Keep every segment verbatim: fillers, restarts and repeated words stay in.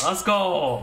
Let's go!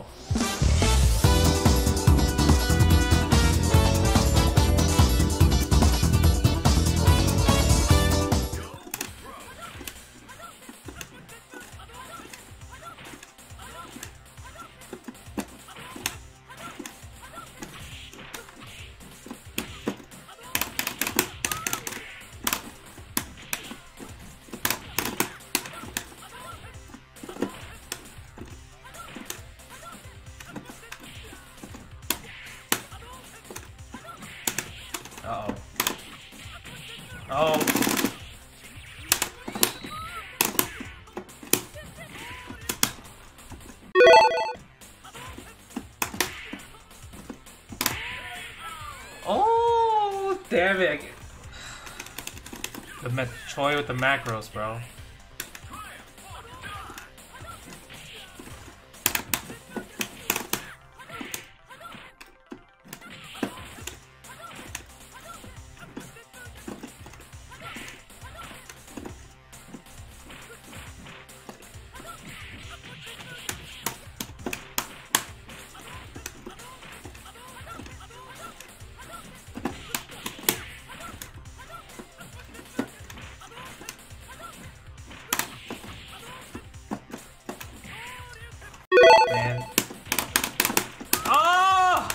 Uh-oh. Oh. Oh, damn it. The Met Choi with the macros, bro. Man. Oh!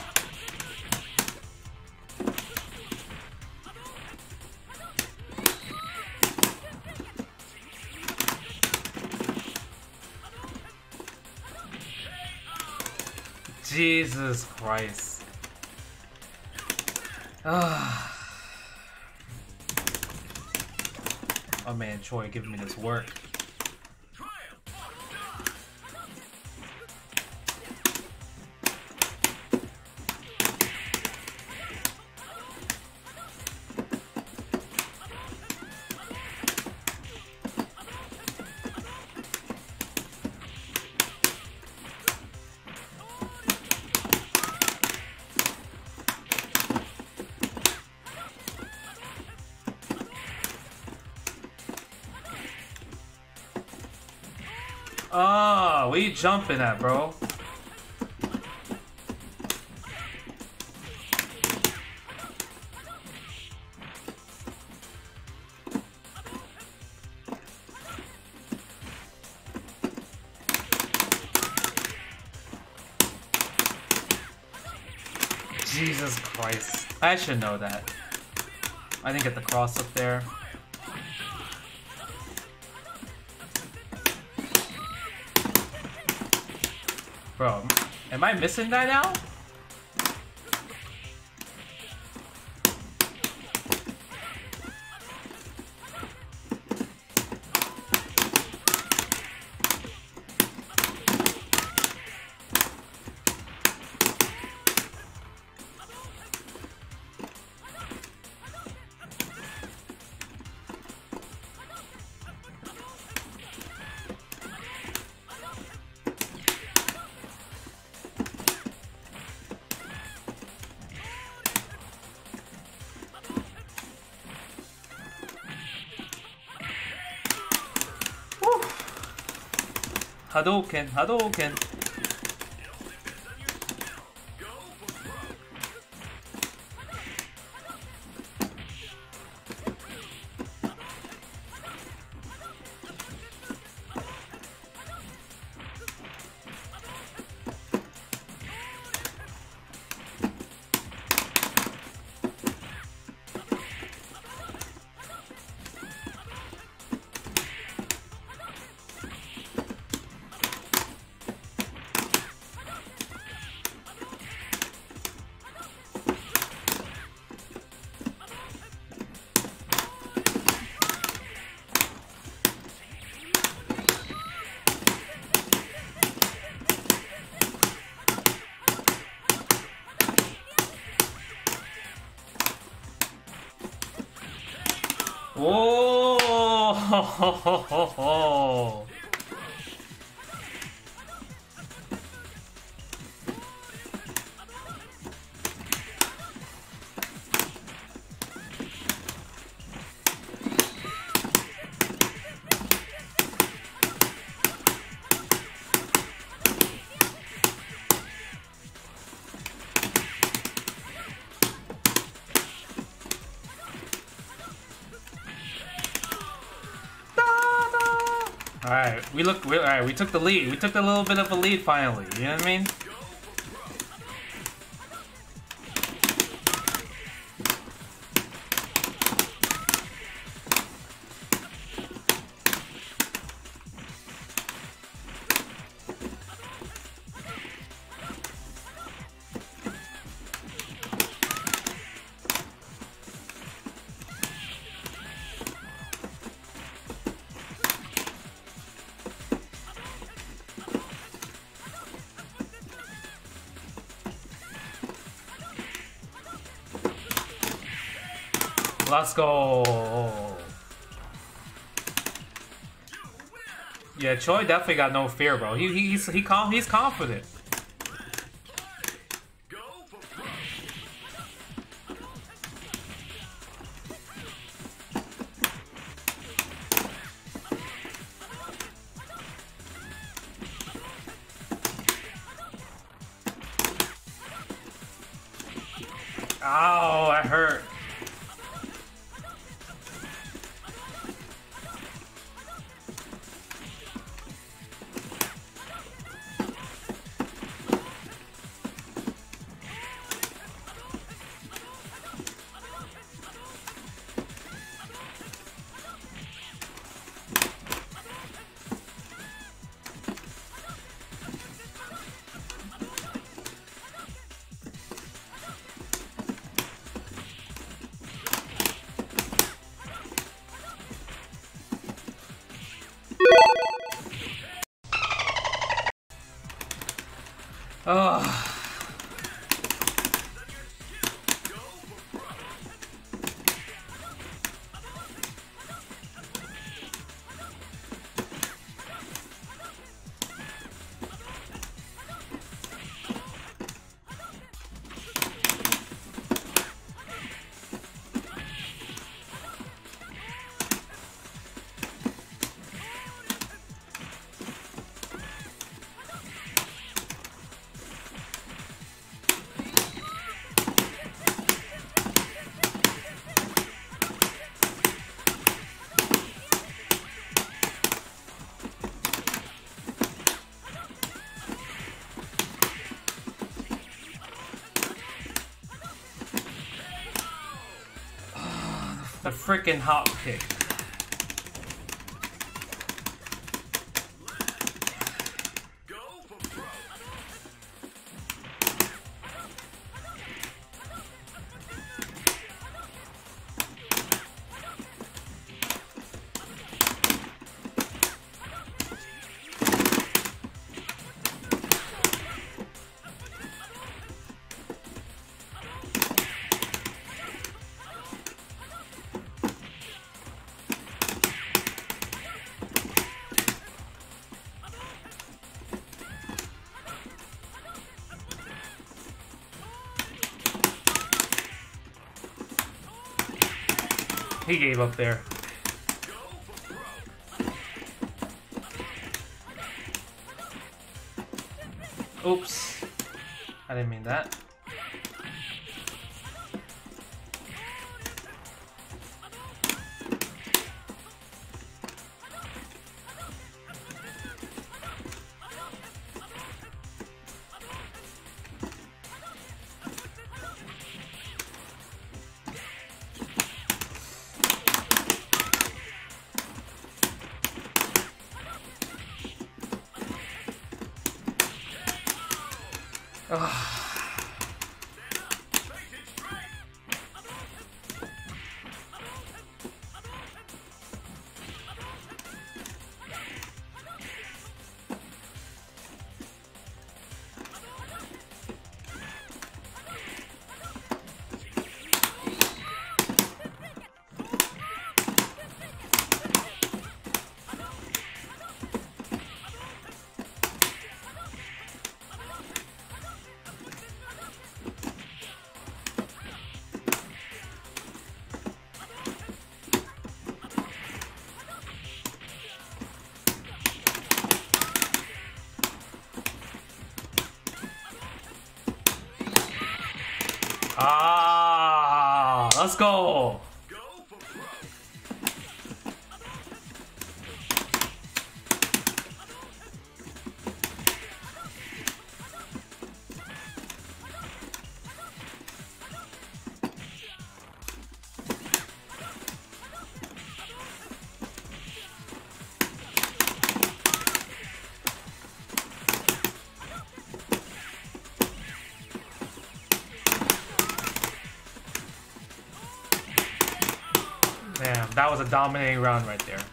Jesus Christ. Ah. Oh man, Choi giving me this work. Ah, oh, where you jumping at, bro? Jesus Christ. I should know that. I didn't get the cross up there. Bro, am I missing that now? Hadouken, Hadouken. Whoa! We look, we, all right, we took the lead. We took a little bit of a lead finally. You know what I mean? Let's go. Yeah, Choi definitely got no fear, bro. He he's he calm he's confident. Ow, that hurt. Oh. The freaking hop kick. He gave up there. Oops. I didn't mean that. Ugh. Ah, let's go. round. That was a dominating round right there.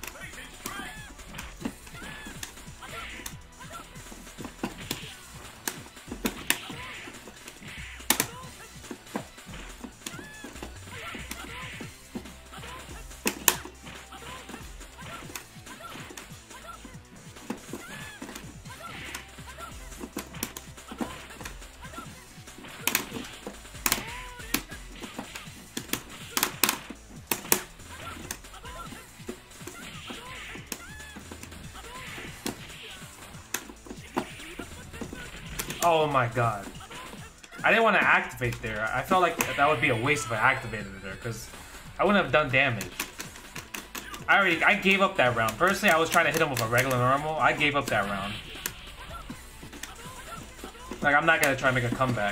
Oh my god. I didn't want to activate there. I felt like that would be a waste if I activated it there, because I wouldn't have done damage. I already, I gave up that round. Personally, I was trying to hit him with a regular normal. I gave up that round. Like, I'm not going to try to make a comeback.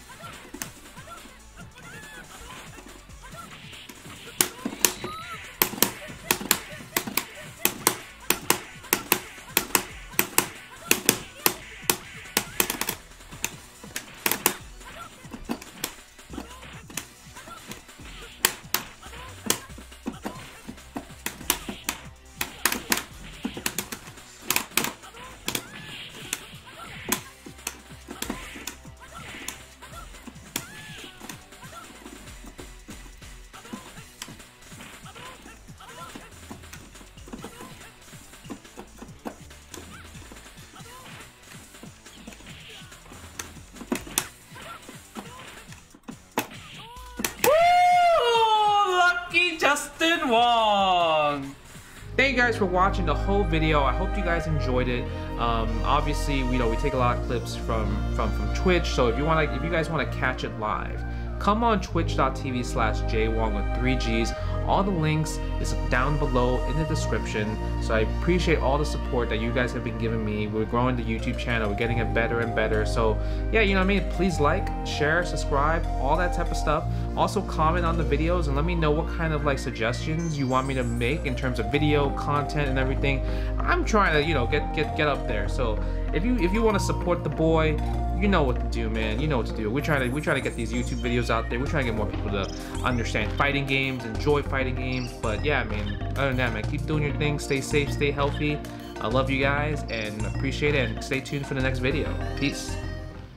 Justin Wong. Thank you guys for watching the whole video. I hope you guys enjoyed it. Um, obviously, you know, we take a lot of clips from from from Twitch. So if you want to, if you guys want to catch it live, come on twitch dot t v slash j wong with three G's. All the links is down below in the description. So I appreciate all the support that you guys have been giving me. We're growing the YouTube channel. We're getting it better and better. So yeah, you know what I mean? Please like, share, subscribe, all that type of stuff. Also comment on the videos and let me know what kind of like suggestions you want me to make in terms of video content and everything. I'm trying to, you know, get get get up there. So if you if you want to support the boy, you know what to do, man. You know what to do. We're trying to we try to get these YouTube videos out there. We're trying to get more people to understand fighting games, enjoy fighting games. But yeah, man. Other than that, man, keep doing your thing. Stay safe, stay healthy. I love you guys and appreciate it. And stay tuned for the next video. Peace.